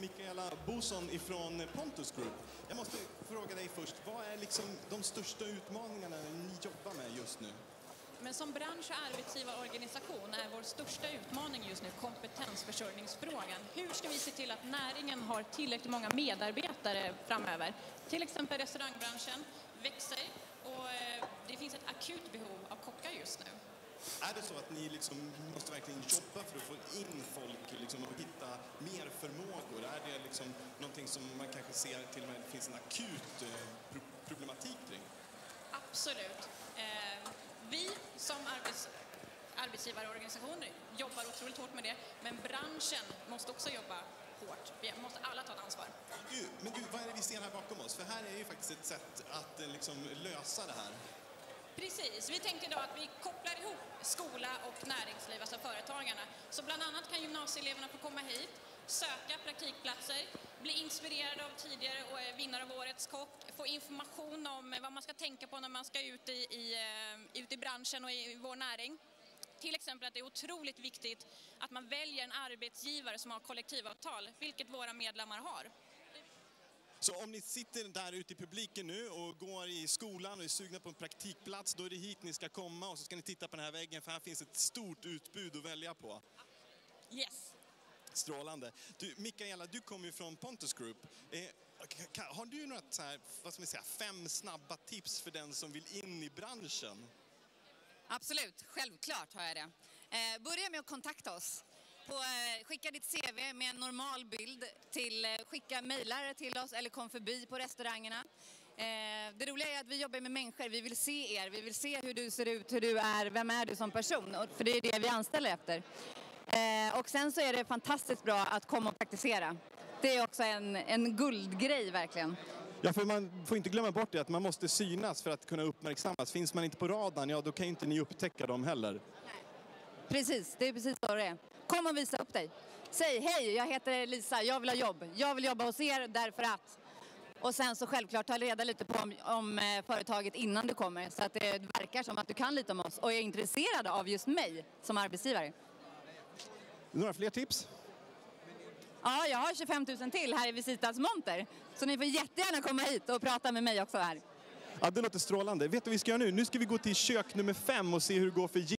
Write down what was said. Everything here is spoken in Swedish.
Mikaela Boson ifrån Pontus Group. Jag måste fråga dig först, vad är liksom de största utmaningarna ni jobbar med just nu? Men som bransch- och arbetsgivarorganisation är vår största utmaning just nu kompetensförsörjningsfrågan. Hur ska vi se till att näringen har tillräckligt många medarbetare framöver? Till exempel restaurangbranschen växer och det finns ett akut behov av kockar just nu. Är det så att ni liksom måste verkligen jobba för att få in folk liksom, och hitta mer förmågor? Är det liksom någonting som man kanske ser till och med det finns en akut problematik kring? Absolut. Vi som arbetsgivarorganisationer jobbar otroligt hårt med det, men branschen måste också jobba hårt. Vi måste alla ta ett ansvar. Men du, vad är det vi ser här bakom oss? För här är ju faktiskt ett sätt att liksom lösa det här. Precis. Vi tänkte idag att vi kopplar ihop skola och näringsliv, alltså företagarna. Så bland annat kan gymnasieeleverna få komma hit, söka praktikplatser, bli inspirerade av tidigare och vinnare av årets kock, få information om vad man ska tänka på när man ska ut i branschen och i vår näring. Till exempel att det är otroligt viktigt att man väljer en arbetsgivare som har kollektivavtal, vilket våra medlemmar har. Så om ni sitter där ute i publiken nu och går i skolan och är sugna på en praktikplats, då är det hit ni ska komma och så ska ni titta på den här väggen för här finns ett stort utbud att välja på. Yes. Strålande. Du, Mikaela, du kommer ju från Pontus Group. Har du några så här, vad ska man säga, 5 snabba tips för den som vill in i branschen? Absolut, självklart har jag det. Börja med att kontakta oss. Skicka ditt CV med en normal bild skicka mejlare till oss eller kom förbi på restaurangerna. Det roliga är att vi jobbar med människor, vi vill se er, vi vill se hur du ser ut, hur du är, vem är du som person, för det är det vi anställer efter. Och sen så är det fantastiskt bra att komma och praktisera. Det är också en guldgrej verkligen. Ja, för man får inte glömma bort det att man måste synas för att kunna uppmärksammas. Finns man inte på radarn, ja då kan inte ni upptäcka dem heller. Nej. Precis, det är precis så det är. Kom och visa upp dig. Säg hej, jag heter Lisa, jag vill ha jobb. Jag vill jobba hos er därför att. Och sen så självklart ta reda lite på om företaget innan du kommer. Så att det verkar som att du kan lite om oss och är intresserad av just mig som arbetsgivare. Några fler tips? Ja, jag har 25 000 till här i Visitas monter. Så ni får jättegärna komma hit och prata med mig också här. Ja, det låter strålande. Vet du vad vi ska göra nu? Nu ska vi gå till kök nummer 5 och se hur det går för